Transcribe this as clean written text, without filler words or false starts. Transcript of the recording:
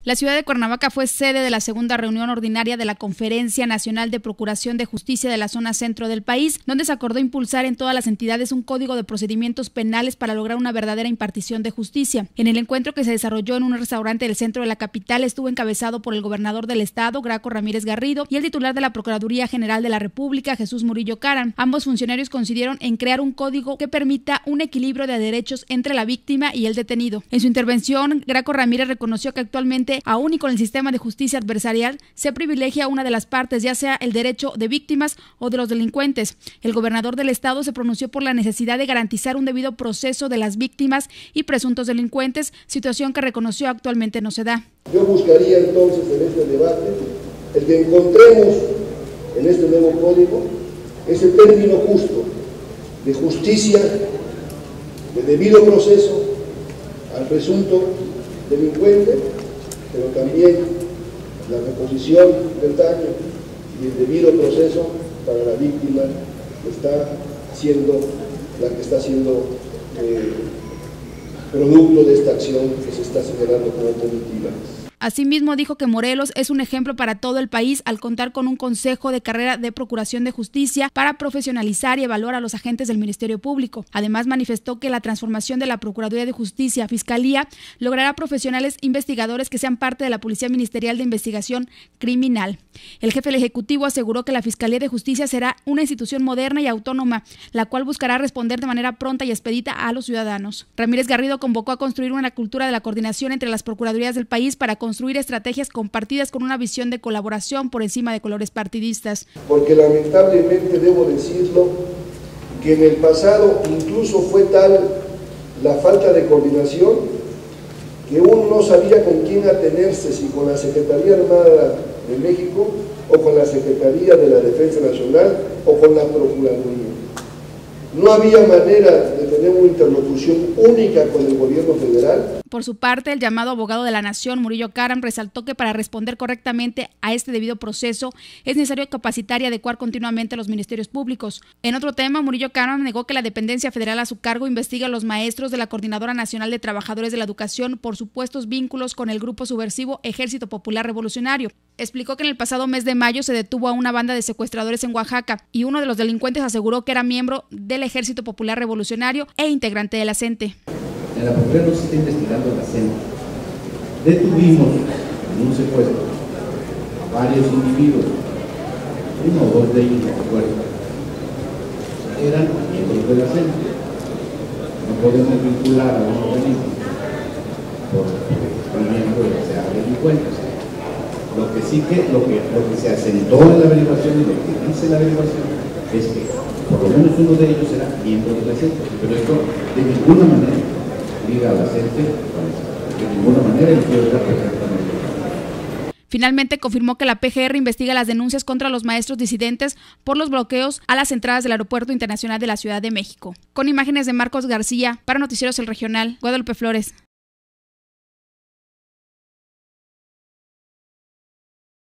La ciudad de Cuernavaca fue sede de la segunda reunión ordinaria de la Conferencia Nacional de Procuración de Justicia de la zona centro del país, donde se acordó impulsar en todas las entidades un código de procedimientos penales para lograr una verdadera impartición de justicia. En el encuentro que se desarrolló en un restaurante del centro de la capital estuvo encabezado por el gobernador del estado, Graco Ramírez Garrido, y el titular de la Procuraduría General de la República, Jesús Murillo Caram. Ambos funcionarios coincidieron en crear un código que permita un equilibrio de derechos entre la víctima y el detenido. En su intervención, Graco Ramírez reconoció que actualmente, aún y con el sistema de justicia adversarial, se privilegia a una de las partes, ya sea el derecho de víctimas o de los delincuentes. El gobernador del estado se pronunció por la necesidad de garantizar un debido proceso de las víctimas y presuntos delincuentes, situación que reconoció actualmente no se da. Yo buscaría entonces en este debate el que encontremos en este nuevo código ese término justo de justicia, de debido proceso al presunto delincuente, pero también la reposición del daño y el debido proceso para la víctima que está siendo producto de esta acción que se está señalando como punitiva. Asimismo, dijo que Morelos es un ejemplo para todo el país al contar con un consejo de carrera de procuración de justicia para profesionalizar y evaluar a los agentes del Ministerio Público. Además, manifestó que la transformación de la Procuraduría de Justicia a Fiscalía logrará profesionales investigadores que sean parte de la Policía Ministerial de Investigación Criminal. El jefe del Ejecutivo aseguró que la Fiscalía de Justicia será una institución moderna y autónoma, la cual buscará responder de manera pronta y expedita a los ciudadanos. Ramírez Garrido convocó a construir una cultura de la coordinación entre las procuradurías del país para construir estrategias compartidas con una visión de colaboración por encima de colores partidistas. Porque lamentablemente debo decirlo, que en el pasado incluso fue tal la falta de coordinación que uno no sabía con quién atenerse, si con la Secretaría Armada de México o con la Secretaría de la Defensa Nacional o con la Procuraduría. No había manera de tener una interlocución única con el gobierno federal. Por su parte, el llamado abogado de la Nación, Murillo Caram, resaltó que para responder correctamente a este debido proceso es necesario capacitar y adecuar continuamente a los ministerios públicos. En otro tema, Murillo Caram negó que la dependencia federal a su cargo investiga a los maestros de la Coordinadora Nacional de Trabajadores de la Educación por supuestos vínculos con el grupo subversivo Ejército Popular Revolucionario. Explicó que en el pasado mes de mayo se detuvo a una banda de secuestradores en Oaxaca y uno de los delincuentes aseguró que era miembro del Ejército Popular Revolucionario e integrante de la CENTE. En la Procuraduría no se está investigando la CENTE. Detuvimos en un secuestro a varios individuos, uno o dos de ellos, no recuerdo, eran miembros de la CENTE. No podemos vincular a un organismo por miembro de que sea delincuente. Lo que se asentó en la averiguación y lo que dice la averiguación es que por lo menos uno de ellos era miembro de la CENTE, pero esto de ninguna manera liga a la CENTE, de ninguna manera el quiero estar perfectamente. Finalmente confirmó que la PGR investiga las denuncias contra los maestros disidentes por los bloqueos a las entradas del Aeropuerto Internacional de la Ciudad de México. Con imágenes de Marcos García, para Noticieros El Regional, Guadalupe Flores.